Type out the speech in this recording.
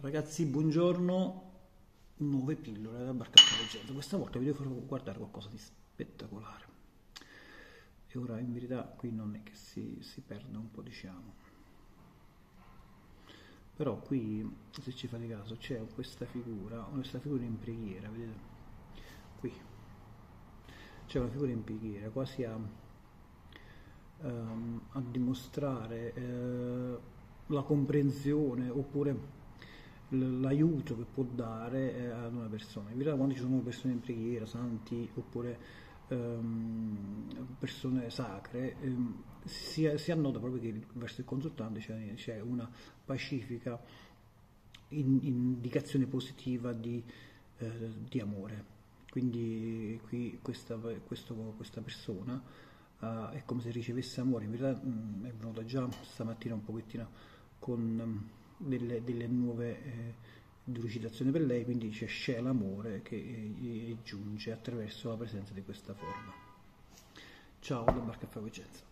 Ragazzi, buongiorno, nuove pillole da Barca Leggenda. Questa volta vi devo far guardare qualcosa di spettacolare. E ora in verità qui non è che si perde un po', diciamo. Però qui, se ci fate caso, c'è questa figura in preghiera, vedete? Qui c'è una figura in preghiera, quasi a dimostrare la comprensione oppure l'aiuto che può dare ad una persona. In verità quando ci sono persone in preghiera, santi oppure persone sacre, si annota proprio che verso il consultante c'è una pacifica indicazione positiva di amore. Quindi qui questa persona è come se ricevesse amore. In verità è venuta già stamattina un pochettino con delle nuove delucidazioni per lei, quindi c'è l'amore che giunge attraverso la presenza di questa forma. Ciao da Barca Vicenza.